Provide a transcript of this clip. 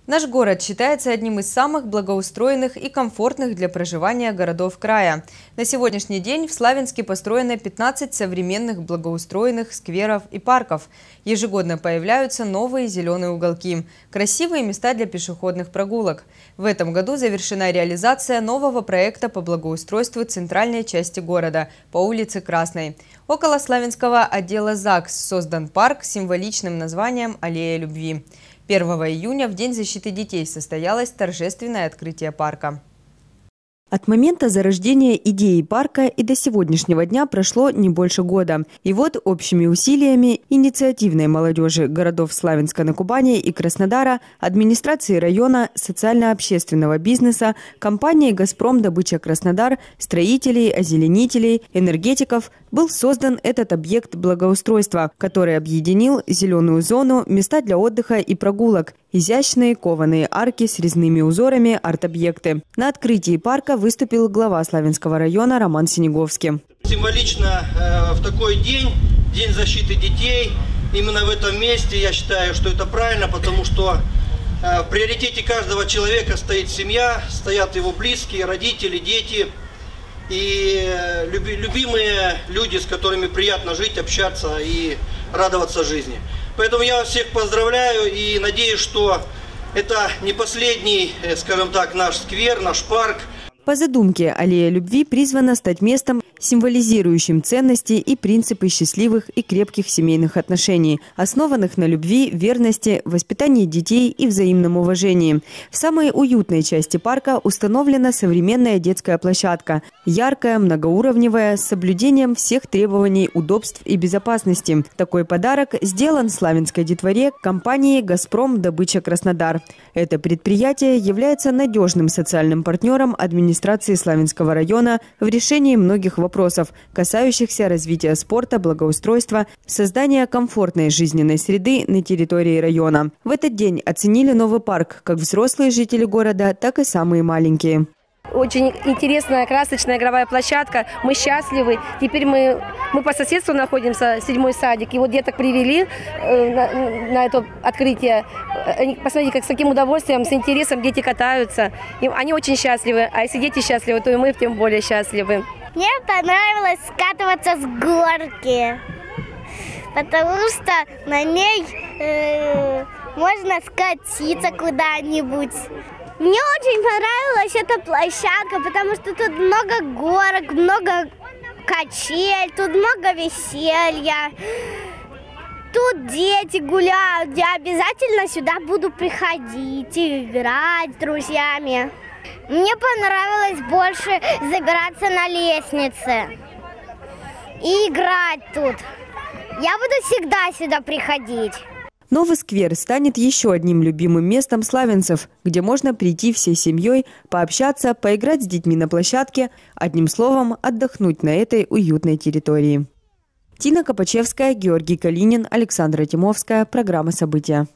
Наш город считается одним из самых благоустроенных и комфортных для проживания городов края. На сегодняшний день в Славянске построено 15 современных благоустроенных скверов и парков. Ежегодно появляются новые зеленые уголки, красивые места для пешеходных прогулок. В этом году завершена реализация нового проекта по благоустройству центральной части города по улице Красной. Около Славянского отдела ЗАГС создан парк с символичным названием «Аллея любви». 1 июня, в День защиты детей, состоялось торжественное открытие парка. От момента зарождения идеи парка и до сегодняшнего дня прошло не больше года. И вот общими усилиями инициативной молодежи городов Славянска на Кубани и Краснодара, администрации района, социально-общественного бизнеса, компании «Газпром Добыча Краснодар», строителей, озеленителей, энергетиков был создан этот объект благоустройства, который объединил зеленую зону, места для отдыха и прогулок, изящные кованые арки с резными узорами, арт-объекты. На открытии парка выступил глава Славянского района Роман Синеговский. Символично в такой день, День защиты детей, именно в этом месте я считаю, что это правильно, потому что в приоритете каждого человека стоит семья, стоят его близкие, родители, дети и любимые люди, с которыми приятно жить, общаться и радоваться жизни. Поэтому я вас всех поздравляю и надеюсь, что это не последний, скажем так, наш сквер, наш парк. По задумке, аллея любви призвана стать местом, символизирующим ценности и принципы счастливых и крепких семейных отношений, основанных на любви, верности, воспитании детей и взаимном уважении. В самой уютной части парка установлена современная детская площадка, яркая, многоуровневая, с соблюдением всех требований удобств и безопасности. Такой подарок сделан славянской детворе компанией «Газпром Добыча Краснодар». Это предприятие является надежным социальным партнером администрации Славянского района в решении многих вопросов, касающихся развития спорта, благоустройства, создания комфортной жизненной среды на территории района. В этот день оценили новый парк как взрослые жители города, так и самые маленькие. Очень интересная, красочная игровая площадка. Мы счастливы. Теперь мы по соседству находимся, 7-й садик. И вот деток привели на это открытие. Посмотрите, как с каким удовольствием, с интересом дети катаются. И они очень счастливы. А если дети счастливы, то и мы тем более счастливы. Мне понравилось скатываться с горки, потому что на ней можно скатиться куда-нибудь. Мне очень понравилась эта площадка, потому что тут много горок, много качель, тут много веселья. Тут дети гуляют, я обязательно сюда буду приходить и играть с друзьями. Мне понравилось больше забираться на лестнице и играть тут. Я буду всегда сюда приходить. Новый сквер станет еще одним любимым местом славянцев, где можно прийти всей семьей, пообщаться, поиграть с детьми на площадке, одним словом, отдохнуть на этой уютной территории. Тина Копачевская, Георгий Калинин, Александра Тимовская. Программа «События».